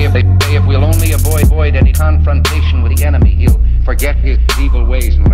They say if we'll only avoid any confrontation with the enemy, he'll forget his evil ways and